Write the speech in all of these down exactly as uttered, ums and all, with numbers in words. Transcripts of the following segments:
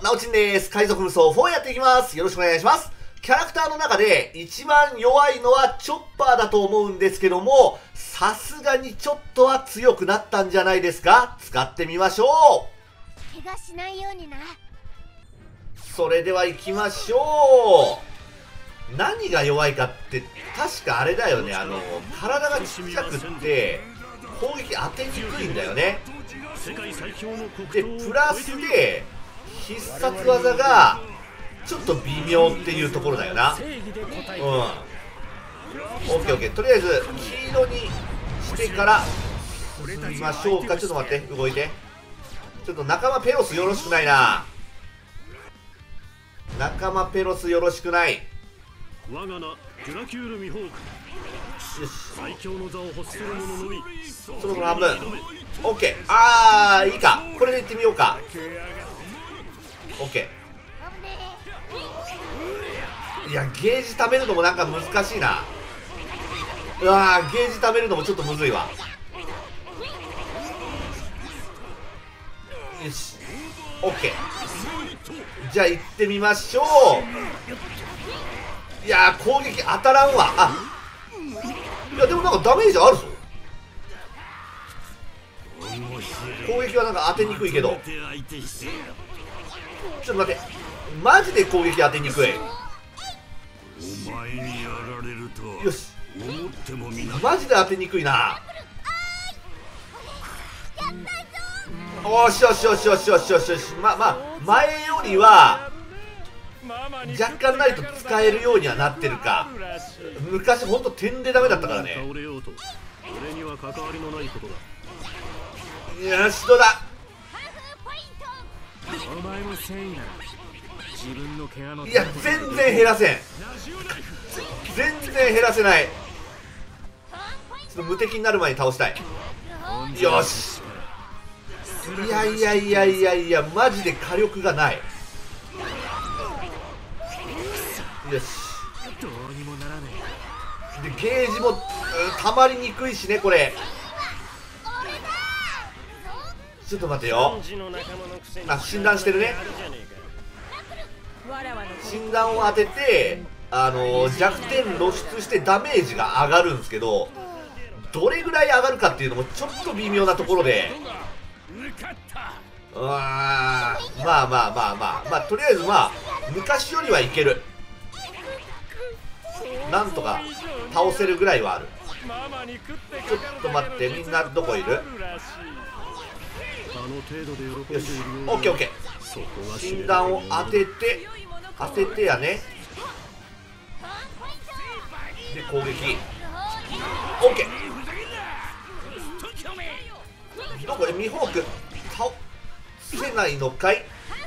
なおちんです。海賊無双フォーやっていきます。よろしくお願いします。キャラクターの中で一番弱いのはチョッパーだと思うんですけども、さすがにちょっとは強くなったんじゃないですか。使ってみましょう。 怪我しないようにな。 それでは行きましょう。何が弱いかって確かあれだよね。あの体がちっちゃくって攻撃当てにくいんだよね。でプラスで必殺技がちょっと微妙っていうところだよな。うん。オッケーオッケー。とりあえず黄色にしてから進みましょうか。ちょっと待って、動いて。ちょっと仲間ペロスよろしくないな。仲間ペロスよろしくない。 我が名ドラキュールミホーク。 よし、 最強の座を欲する者のみ。 そろそろ半分。オッケー。あーいいか、これでいってみようか。オッケー。いやゲージ貯めるのもなんか難しいな。うわー、ゲージ貯めるのもちょっとむずいわ。よし、オッケー。じゃあ行ってみましょう。いやー攻撃当たらんわ。あ、いやでもなんかダメージあるぞ。攻撃はなんか当てにくいけど、ちょっと待って、マジで攻撃当てにくい。よし、マジで当てにくいな。おしよしよしよしよしよしよし。まあまあ前よりは若干ないと使えるようにはなってるか。昔ほんと点でダメだったからね。よし、どうだ。いや全然減らせん。全然減らせない。ちょっと無敵になる前に倒したい。よし。いやいやいやいやいや、マジで火力がない。よし。でゲージも、うん、たまりにくいしねこれ。ちょっと待てよ。あ、診断してるね。診断を当てて、あのー、弱点露出してダメージが上がるんですけど、どれぐらい上がるかっていうのもちょっと微妙なところで、うわー、まあまあまあまあまあ、とりあえずまあ昔よりはいける。なんとか倒せるぐらいはある。ちょっと待って、みんなどこいる？よし、オッケーオッケー。診断を当てて当ててやね。で攻撃オッケー。どこでミホーク倒せないのかい。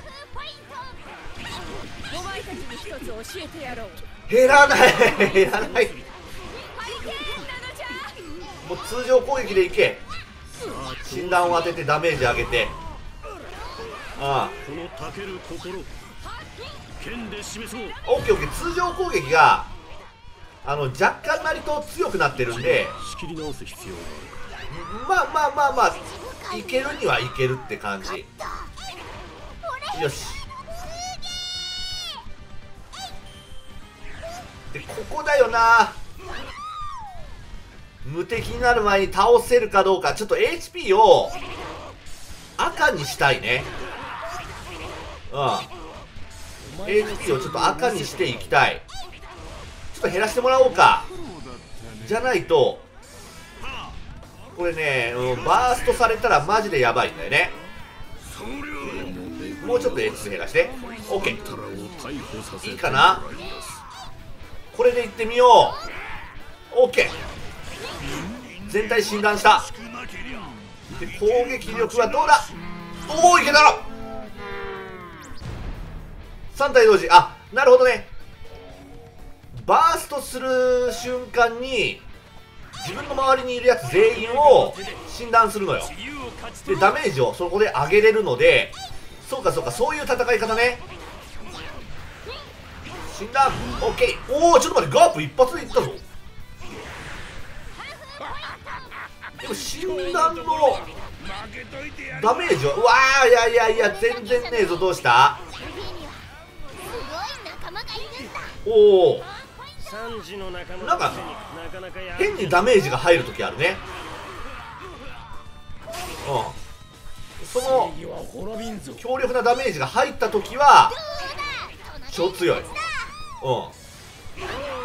減らない減らない。もう通常攻撃でいけ。診断を当ててダメージ上げて、ああオッケーオッケー。通常攻撃があの若干なりと強くなってるんで、まあまあまあまあいけるにはいけるって感じ。よし。でここだよな。無敵になる前に倒せるかどうか。ちょっと エイチピー を赤にしたいね。うん、 エイチピー をちょっと赤にしていきたい。ちょっと減らしてもらおうか。じゃないとこれね、うん、バーストされたらマジでやばいんだよね。もうちょっと エイチピー 減らして。 OK、 いいかな。これでいってみよう。 OK、 全体診断した。で攻撃力はどうだ。おお、いけたろ。さん体同時。あ、なるほどね。バーストする瞬間に自分の周りにいるやつ全員を診断するのよ。でダメージをそこで上げれるので、そうかそうか、そういう戦い方ね。診断 OK。 おお、ちょっと待って、ガープ一発でいったぞ。でも診断のダメージは、うわー、いやいやいや全然ねえぞ。どうした。 おお、 三時の仲間なんかなかなかや変にダメージが入るときあるね。うん、その強力なダメージが入ったときは超強い。うん、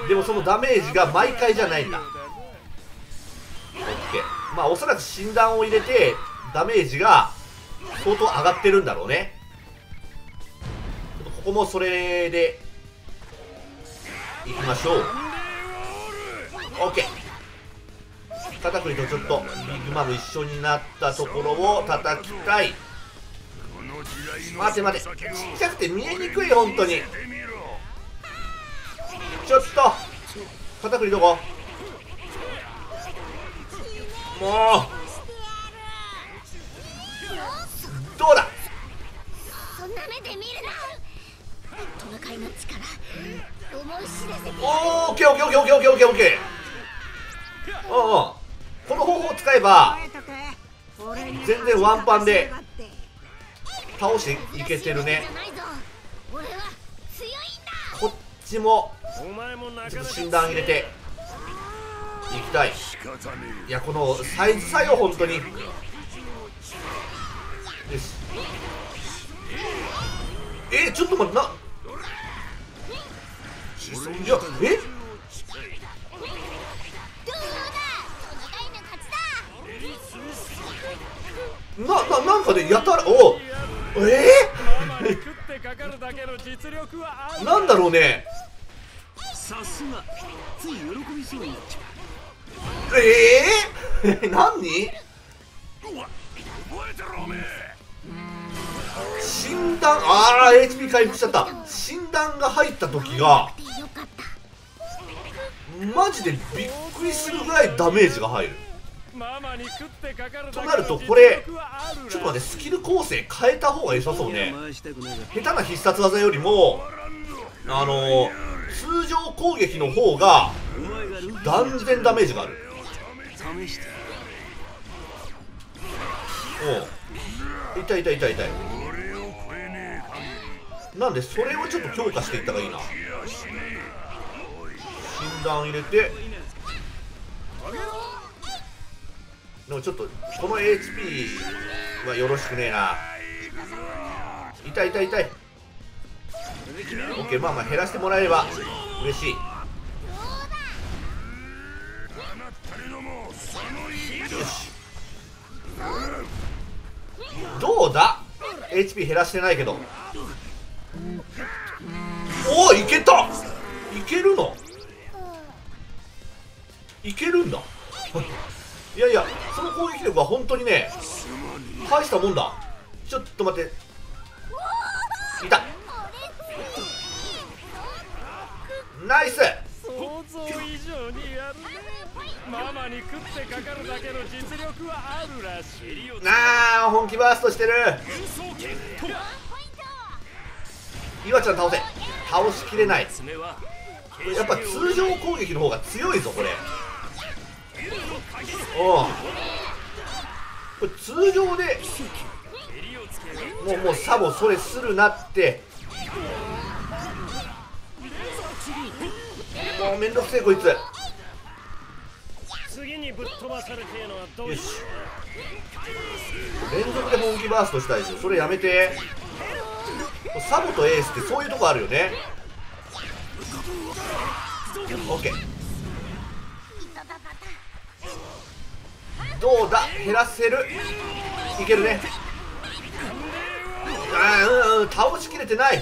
でもそのダメージが毎回じゃないんだ。オッケー。まあおそらく診断を入れてダメージが相当上がってるんだろうね。ここもそれでいきましょう。オッケー。カタクリとちょっとビッグマム一緒になったところを叩きたい。待て待て、ちっちゃくて見えにくい。本当にちょっとカタクリどこ、もうどうだ。 そんな目で見るな。トナカイの力思い知らせて。 オーケーオッケーオッケーオッケーオッケーオッケーオッケー。うんうん、この方法を使えば全然ワンパンで倒していけてるね。こっちもちょっと診断入れていきたい。いや、このサイズ差よ本当に。よし、えー、ちょっと待ってな。いや、えな、な、なんかね、やたら、おえー、なんだろうね。 さすがつい喜びそうになっちゃえー、何診断、あー エイチピー 回復しちゃった。診断が入った時がマジでびっくりするぐらいダメージが入る。となるとこれちょっと待って、スキル構成変えた方が良さそうね。下手な必殺技よりもあのー、通常攻撃の方が断然ダメージがある。おう、痛い痛い痛い痛い。なんでそれをちょっと強化していった方がいいな。診断入れて、でもちょっとこの エイチピー はよろしくねえな。痛い痛い痛い。オッケー、まあまあ減らしてもらえれば嬉しい。よし、どうだ。 エイチピー 減らしてないけど、おお、いけた。いけるの、いけるんだいやいや、その攻撃力は本当にね大したもんだ。ちょっと待って、いた。ナイス。 想像以上にやるね。ママに食ってかかるだけの実力はあるらしい。 なあ、本気バーストしてる。岩ちゃん倒せ。倒しきれない。やっぱ通常攻撃の方が強いぞこれ。おう、これ通常でもうもうサボそれするなって。もうめんどくせえこいつ。 次にぶっ飛ばされてえのはどうよし、連続で本気バーストしたいですよ。それやめて。サボとエースってそういうとこあるよね。オッケー、どうだ、減らせる。いけるね。あー、うんうん、倒しきれてない。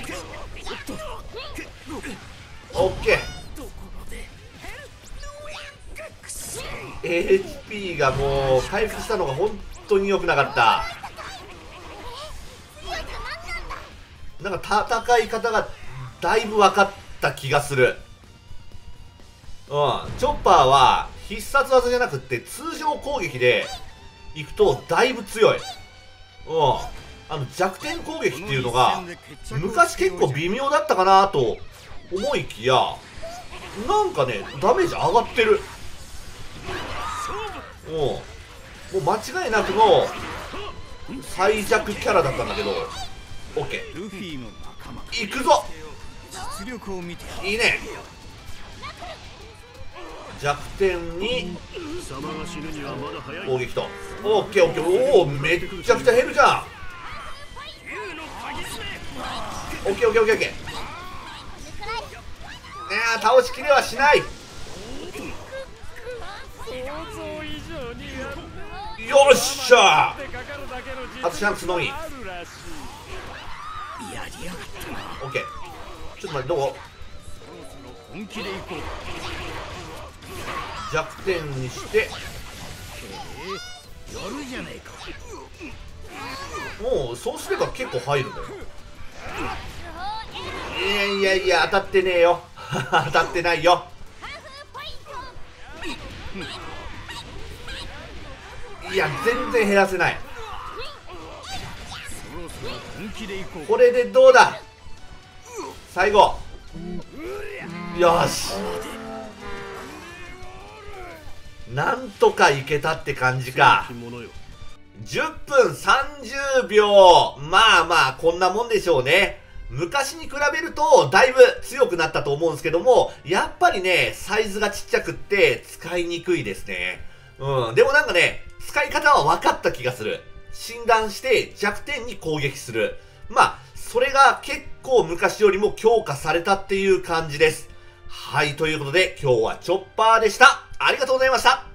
オッケー。エイチピー がもう回復したのが本当に良くなかった。なんか戦い方がだいぶ分かった気がする。うん、チョッパーは必殺技じゃなくって通常攻撃でいくとだいぶ強い。うん、あの弱点攻撃っていうのが昔結構微妙だったかなと思いきや、なんかねダメージ上がってる。うん、もう間違いなくの最弱キャラだったんだけど。オッケー、いくぞ。 実力を見ていいね。弱点に貴様が死ぬにはまだ早い。 攻撃と。オッケーオッケー。おお、めっちゃくちゃ減るじゃん。オッケーオッケーオッケーオッケー。いやー、倒しきれはしない。よっしゃー。あとシャンクスのみ。 やりやがったな。 オッケー。ちょっと待って、どこ。 本気で行こう。 弱点にしてやるじゃねえか。 もうそうすれば結構入るんだよ。いやいやいや、当たってねえよ。当たってないよ。いや、全然減らせない。これでどうだ。最後。よし、なんとかいけたって感じか。じゅっぷんさんじゅうびょう。まあまあこんなもんでしょうね。昔に比べるとだいぶ強くなったと思うんですけども、やっぱりねサイズがちっちゃくって使いにくいですね。うん、でもなんかね使い方は分かった気がする。診断して弱点に攻撃する。まあそれが結構昔よりも強化されたっていう感じです。はい、ということで今日はチョッパーでした。ありがとうございました。